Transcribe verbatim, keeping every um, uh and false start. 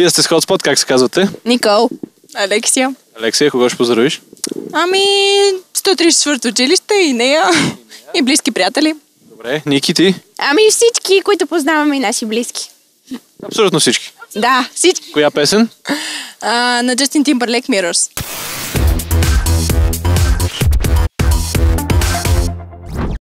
Вие сте с Хотспот, как се казвате? Никол. Алексия. Алексия, кого ще поздравиш? Ами, сто тридесет и четвърто училище и нея. И близки приятели. Добре, Ники, ти? Ами всички, които познаваме и наши близки. Абсолютно всички. Да, всички. Коя песен? А, на Justin Timberlake Mirrors.